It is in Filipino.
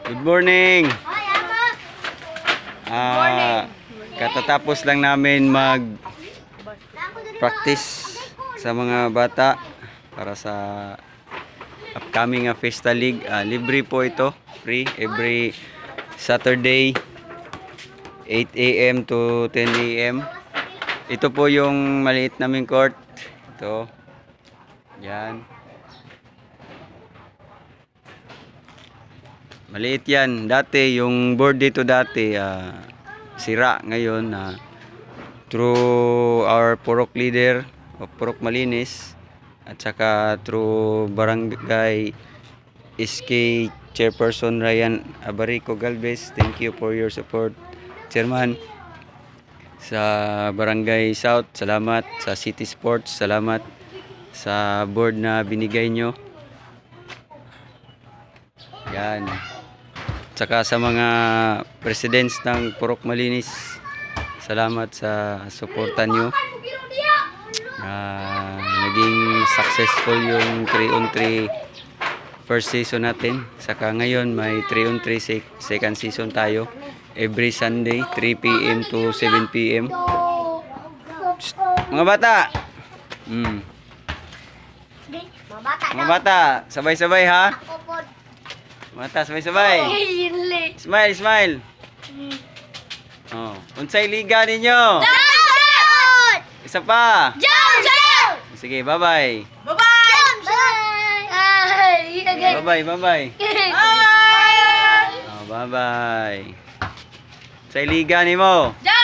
Good morning. Hi, Ama. Katatapos lang namin mag-practice sa mga bata para sa upcoming Fiesta League. Libre po ito, free every Saturday 8 AM to 10 AM. Ito po yung maliit naming court. Ito. Yan. Maliit yan. Dati, yung board dito dati, sira ngayon. Through our Purok leader, o Purok Malinis, at saka through Barangay SK Chairperson Ryan Abarico Galvez. Thank you for your support, Chairman. Sa Barangay South, salamat. Sa City Sports, salamat. Sa board na binigay nyo. Yan. Tsaka sa mga presidents ng Purok Malinis, salamat sa suporta nyo. Naging successful yung 3-on-3 first season natin. Saka ngayon may 3-on-3 second season tayo. Every Sunday 3 PM to 7 PM. Psst, mga bata! Mga bata, sabay-sabay ha? Mata, sabay-sabay. Smile, smile. Oh, unsay liga ninyo? Jump! Isa pa. Jump! Sige, bye-bye. Bye-bye! Bye-bye, bye-bye. Bye! Oh, bye-bye. Unsay liga nimo?